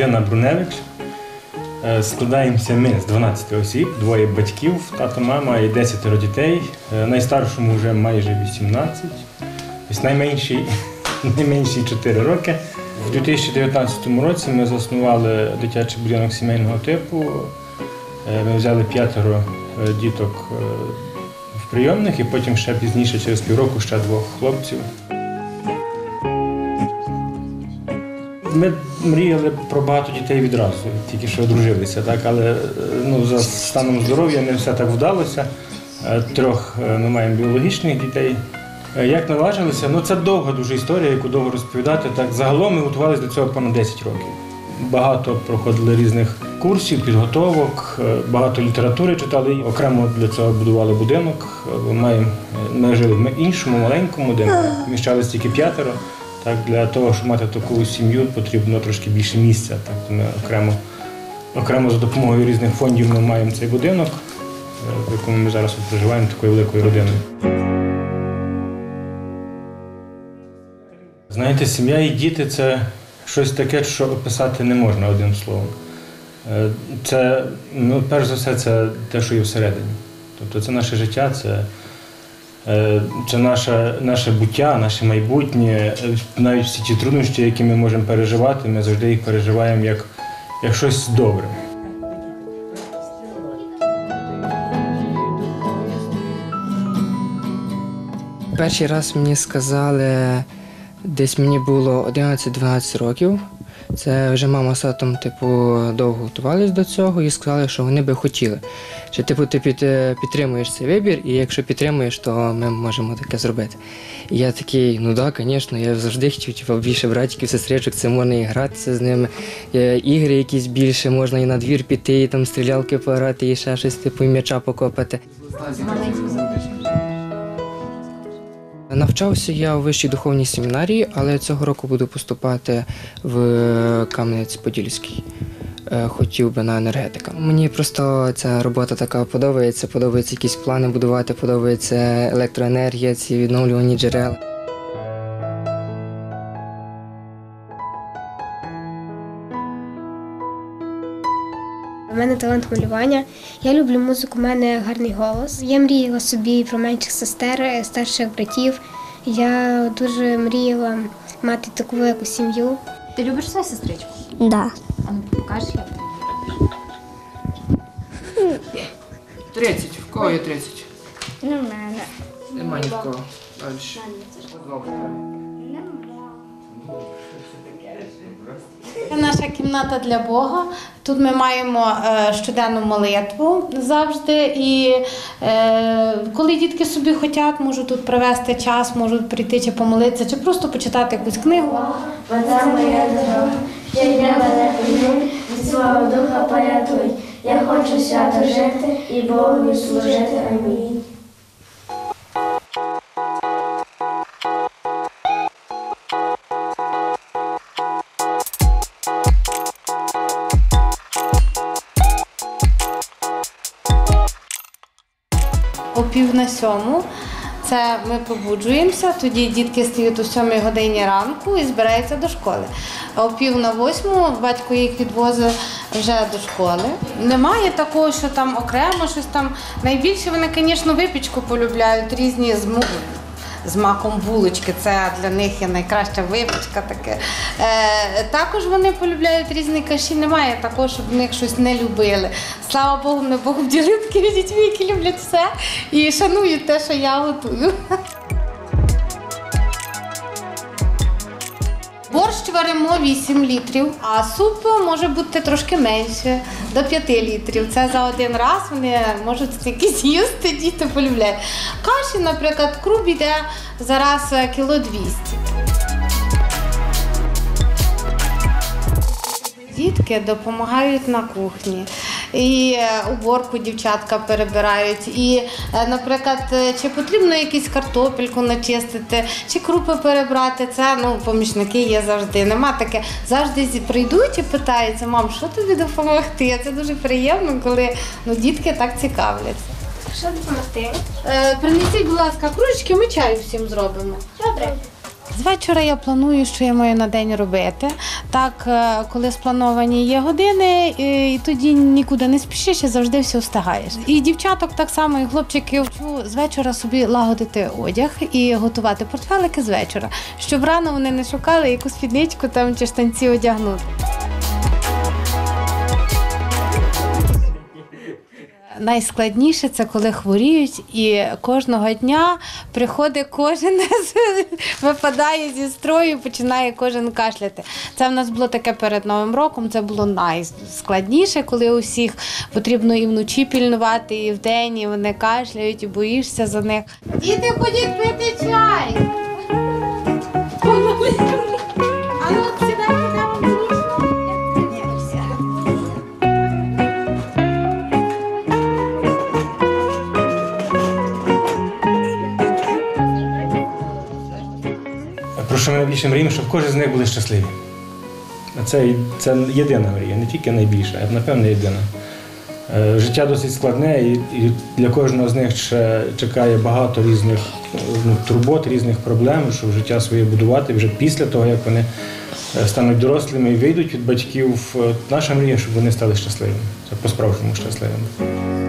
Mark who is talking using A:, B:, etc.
A: родина Бруневич. Складаємося ми з 12 осіб, двоє батьків, тато, мама і 10 дітей. Найстаршому вже майже 18, ось найменший 4 роки. У 2019 році ми заснували дитячий будинок сімейного типу. Ми взяли 5 діток в прийомних і потім ще пізніше, через півроку, ще 2 хлопців. Ми мріяли про багато дітей відразу, тільки що одружилися, так? Але за станом здоров'я не все так вдалося. 3 ми маємо біологічних дітей. Як наважилися? Це довга дуже історія, яку довго розповідати. Так, загалом ми готувалися до цього понад 10 років. Багато проходили різних курсів, підготовок, багато літератури читали. Окремо для цього будували будинок. Ми жили в іншому, маленькому, де ми вміщалися тільки 5. Так, для того, щоб мати таку сім'ю, потрібно трошки більше місця. Так, ми окремо за допомогою різних фондів ми маємо цей будинок, в якому ми зараз проживаємо такою великою родиною. Знаєте, сім'я і діти – це щось таке, що описати не можна одним словом. Це, перш за все, це те, що є всередині. Тобто це наше життя, це наше буття, наше майбутнє. Навіть всі ті труднощі, які ми можемо переживати, ми завжди їх переживаємо як щось добре.
B: Перший раз мені сказали, десь мені було 11-12 років. Це вже мама з татом довго готувалися до цього і сказали, що вони би хотіли. Що ти підтримуєш цей вибір, і якщо підтримуєш, то ми можемо таке зробити. І я такий, так, звісно, я завжди хотів більше братиків, сестричок, це можна і гратися з ними. Ігри якісь більше, можна і на двір піти, і там стрілялки пограти, і ще щось, і м'яча покопати. Навчався я у вищій духовній семінарії, але цього року буду поступати в Кам'янець-Подільський. Хотів би на енергетика. Мені просто ця робота така подобається якісь плани будувати, подобається електроенергія, ці відновлювані джерела.
C: У мене талант малювання. Я люблю музику, у мене гарний голос. Я мріяла собі про менших сестер, старших братів. Я дуже мріяла мати таку велику сім'ю.
D: Ти любиш свою сестричку?
E: Так. Да.
D: А ну покажеш, як ти?
B: 30. В кого є 30?
E: Не в мене.
B: Нема ні в кого. Далі.
F: Це наша кімната для Бога. Тут ми маємо щоденну молитву завжди. І коли дітки собі хочуть, можуть тут провести час, можуть прийти чи помолитися, чи просто почитати якусь книгу.
G: Вода моя дорога, щодня мене піднімай, від свого духа порятуй. Я хочу свято жити і Богові служити. Амінь.
F: О 6:45 це ми пробуджуємося, тоді дітки стають о 7 годині ранку і збираються до школи. А о 7:45 батько їх відвозить вже до школи. Немає такого, що там окремо щось там. Найбільше вони, звісно, випічку полюбляють, різні з маком булочки, це для них є найкраща випічка таке. Також вони полюбляють різні каші, немає такого, щоб в них щось не любили. Слава Богу, ми Богом вділили такими дітьми, які люблять все і шанують те, що я готую. Борщ варимо 8 літрів, а суп може бути трошки менше, до 5 літрів. Це за один раз вони можуть стільки з'їсти, діти полюбляють. Каші, наприклад, круп йде зараз 200 кг. Дітки допомагають на кухні. І уборку дівчатка перебирають, і, наприклад, чи потрібно якусь картопельку начистити, чи крупи перебрати, це, помічники є завжди. Нема таке, завжди прийдуть і питаються, мам, що тобі допомогти? Це дуже приємно, коли дітки так цікавляться.
C: Що допомогти?
F: Принесіть, будь ласка, кружечки, ми чаю всім зробимо.
C: Добре.
F: З вечора я планую, що я маю на день робити. Так, коли сплановані є години, і тоді нікуди не спішиш і завжди все встигаєш. І дівчаток так само, і хлопчиків вчу з вечора собі лагодити одяг і готувати портфелики з вечора, щоб рано вони не шукали яку спідничку там чи штанці одягнути. Найскладніше це коли хворіють, і кожного дня приходить кожен, випадає зі строю, починає кожен кашляти. Це в нас було таке перед Новим роком, це було найскладніше, коли у всіх потрібно і вночі пільнувати, і вдень, і вони кашляють, і боїшся за них. Діти, ходіть пити чай! А ну, сідайте, де вам зручно. Ні,
A: Про що ми найбільше мріємо, щоб кожен з них були щасливі. Це єдина мрія, не тільки найбільша, а напевно єдина. Життя досить складне, і для кожного з них ще чекає багато різних турбот, різних проблем, щоб життя своє будувати вже після того, як вони стануть дорослими і вийдуть від батьків. Наша мрія, щоб вони стали щасливими, по-справжньому щасливими.